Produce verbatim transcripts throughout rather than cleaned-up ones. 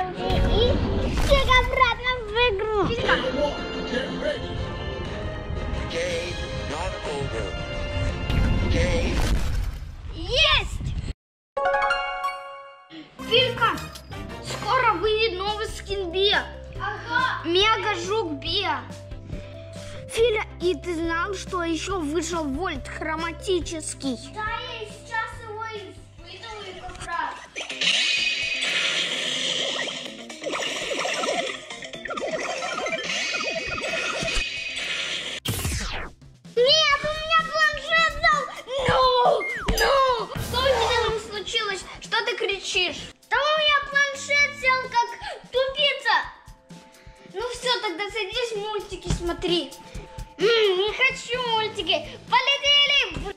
оружие и всех обратно в игру. Есть! Филька, скоро выйдет новый скин Биа. Ага. Мега Жук Биа. Филя, и ты знал, что еще вышел Вольт хроматический? Да, я сейчас его испытываю как раз. Нет, у меня планшет сдал! Ну, ну! Что у тебя там случилось? Что ты кричишь? Да у меня планшет сел как тупица! Ну все, тогда садись, мультики смотри. М-м, не хочу мультики. Полетели!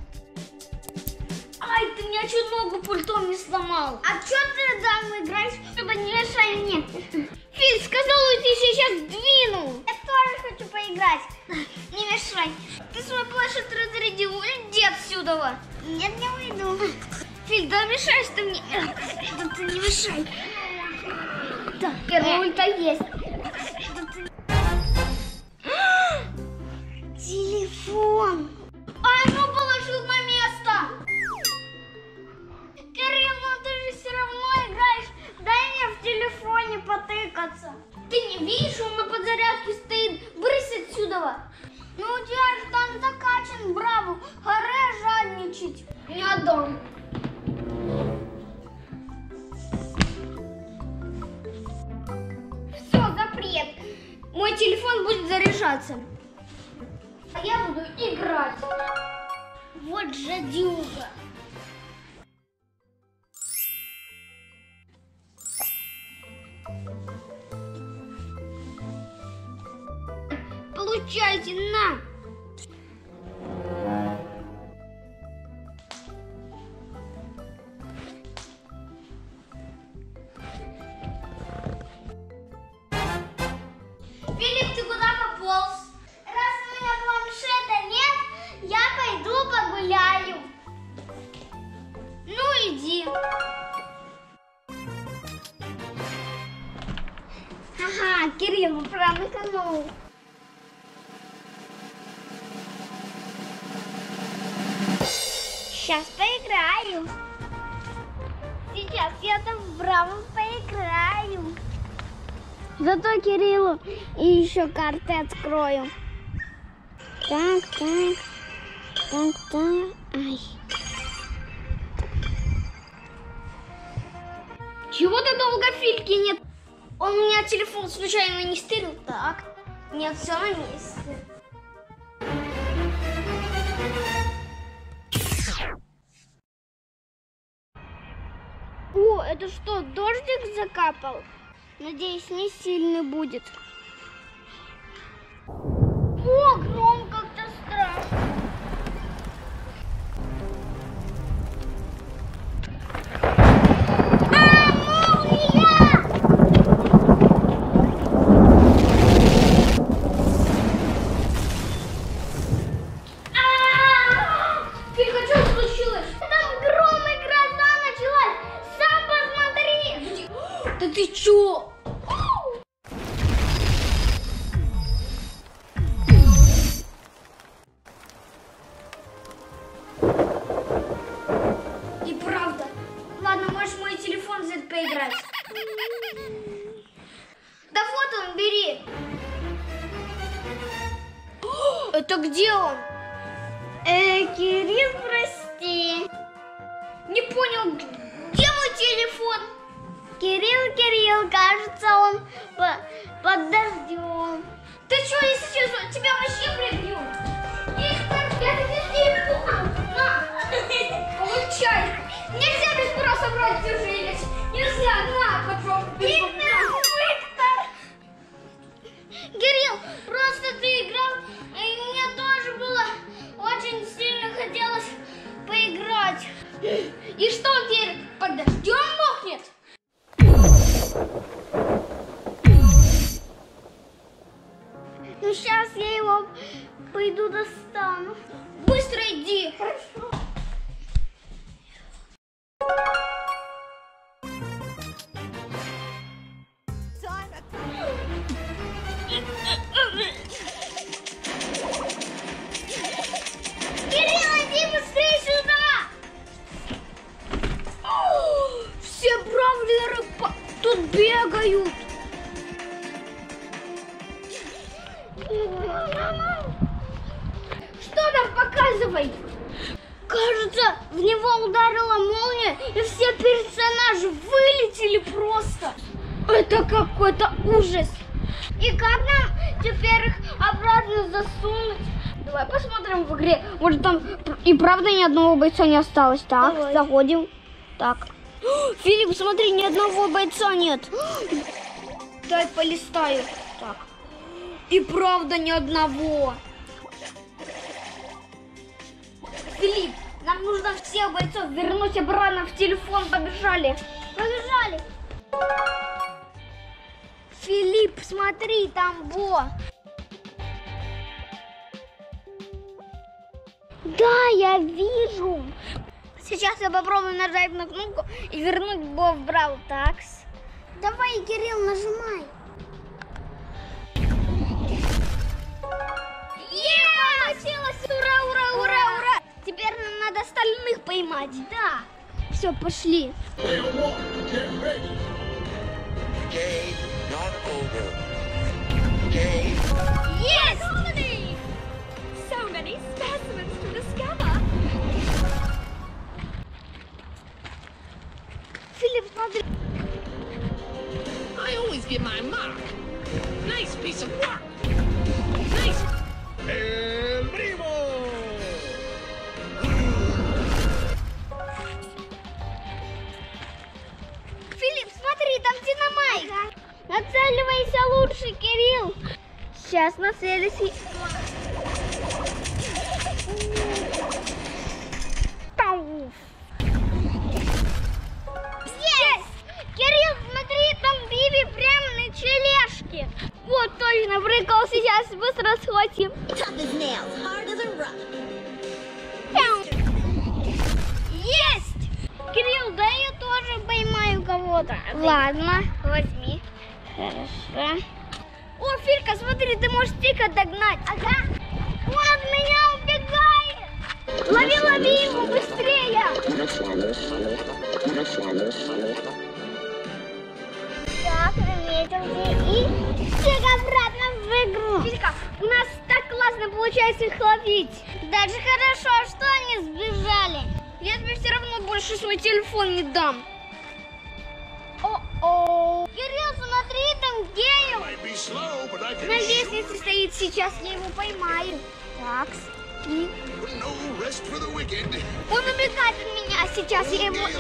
Ай, ты мне чуть ногу пультом не сломал. А что ты там играешь, чтобы не мешай мне? Филь, сказал уйти, сейчас двину. Я тоже хочу поиграть. Не мешай. Ты свой планшет разрядил, уйди отсюда. Нет, не уйду. Филь, да мешаешь ты мне. Да ты не мешай. Так, первая ульта есть. Телефон. А ну положил на место. Кирилл, ну ты же все равно играешь. Дай мне в телефоне потыкаться. Ты не видишь, он на подзарядке стоит. Брысь отсюда. Ну у тебя же там закачан, браво. Харе жадничать. Не отдам. Все, запрет. Мой телефон будет заряжаться. А я буду играть. Вот жадюга. Получайте, на. Филипп, ты куда пополз? Раз у меня планшета нет, я пойду погуляю. Ну иди. Ага, Кирилл промыкнул. Сейчас поиграю. Сейчас я там в Браво поиграю. Зато Кириллу и еще карты открою. Так, так, так, так, ай. Чего ты долго Фильки нет? Он у меня телефон случайно не стырил? Так, нет, все на месте. О, это что, дождик закапал? Надеюсь, не сильный будет. О, гром как-то страшно. А, молния! А-а-а! Филька, что случилось? Там гром и гроза началась. Сам посмотри. Да ты чё? Поиграть. Да вот он, бери. Это где он? Э, Кирилл, прости. Не понял, где мой телефон? Кирилл, Кирилл, кажется, он по под дождем. Ты что, если честно, тебя вообще прибью? Виктор, я тебе телефон. На, получай. Нельзя без спроса брать чужие. Нельзя, на, попробуй. Виктор, Виктор. Кирилл, просто ты играл, и мне тоже было очень сильно хотелось поиграть. И что теперь, под дождем мокнет? Ну сейчас я его пойду достану. Быстро иди. Хорошо. бравлеры по... тут бегают. Что там, показывай? Кажется, в него ударила молния, и все персонажи вылетели просто. Это какой-то ужас. И как нам теперь их обратно засунуть? Давай посмотрим в игре. Может, там и правда ни одного бойца не осталось. Так, давай. Заходим. Так. Филипп, смотри, ни одного бойца нет. Дай полистаю. Так. И правда ни одного. Филипп, нам нужно всех бойцов вернуть обратно в телефон. Побежали. Побежали. Филипп, смотри, там во. Да, я вижу. Сейчас я попробую нажать на кнопку и вернуть Бо в Brawl Stars. Давай, Кирилл, нажимай. Е, получилось! Ура, ура, ура, ура! Теперь нам надо остальных поймать. Да. Все, пошли. Есть! So many specimens to discover. Филипп, смотри. I always get my mark. Nice piece of work. Nice. El primo. Филипп, смотри, там динамайк. Ага. Нацеливайся лучше, Кирилл. Сейчас нацелюсь. Есть! Кирилл, смотри, там Биби прямо на тележке. Вот точно, прикол, сейчас быстро схватим. Есть! Кирилл, да я тоже поймаю кого-то. Ладно, возьми. Хорошо. О, Филька, смотри, ты можешь тихо догнать. Ага. Он от меня убегает. Лови, лови его быстрее. Так, заметил и всех обратно в игру. Филька, у нас так классно получается их ловить. Даже хорошо, что они сбежали. Я тебе все равно больше свой телефон не дам. О-о. Кирилл, смотри, там Гейл. На лестнице стоит сейчас, я его поймаю. Так, и... Он убегает от меня, сейчас я его...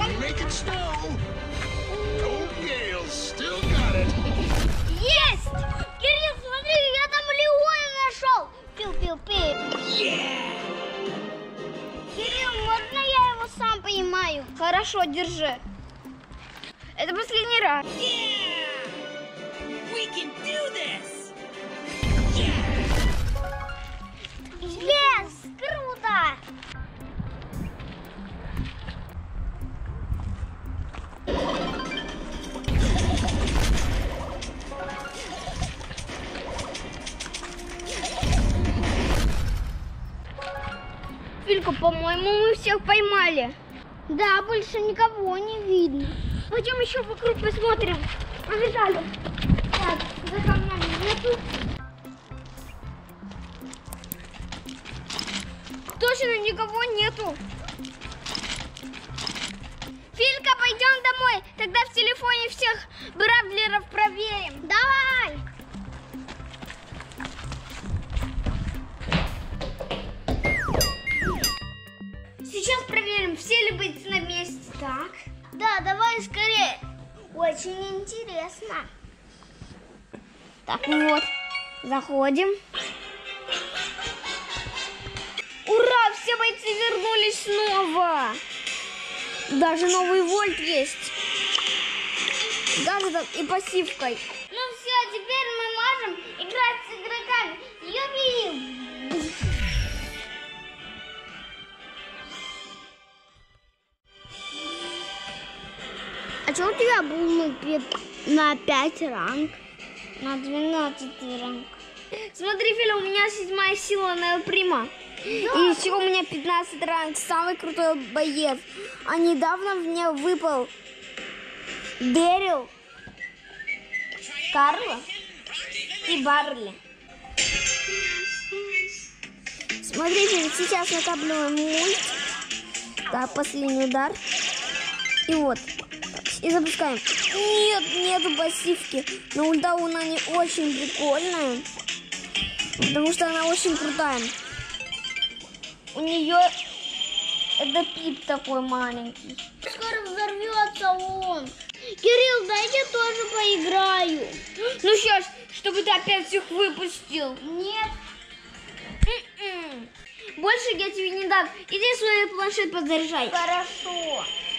Есть! Кирилл, смотри, я там Леона нашел. Пил-пил-пил. Yeah. Кирилл, можно я его сам поймаю? Хорошо, держи. Это последний раз. Yeah! We can do this! Yes! Круто! Филька, по-моему, мы всех поймали. Да, больше никого не видно. Пойдем еще вокруг посмотрим. Побежали. Так, за камнями нету. Точно никого нету. Филька, пойдем домой. Тогда в телефоне всех бравлеров проверим. Давай. Сейчас проверим, все ли бойцы на месте. Так. Да, давай скорее. Очень интересно. Так, вот. Заходим. Ура! Все бойцы вернулись снова. Даже новый вольт есть. Даже и пассивкой. Ну все, теперь мы можем играть с игроками. Юби! А что у тебя был на пять ранг? На двенадцатый ранг. Смотри, Филя, у меня седьмая сила на Прима. Да. И еще у меня пятнадцатый ранг, самый крутой боец. А недавно мне выпал Дэрил, Карла и Барли. Смотрите, сейчас накапливаем мульт. Так, последний удар. И вот. И запускаем. Нет, нету пассивки. Но ульта у Нани очень прикольная. Потому что она очень крутая. У нее это пип такой маленький. Скоро взорвется он. Кирилл, дайте тоже поиграю. Ну сейчас, чтобы ты опять всех выпустил. Нет. Больше я тебе не дам. Иди свой планшет подзаряжай. Хорошо.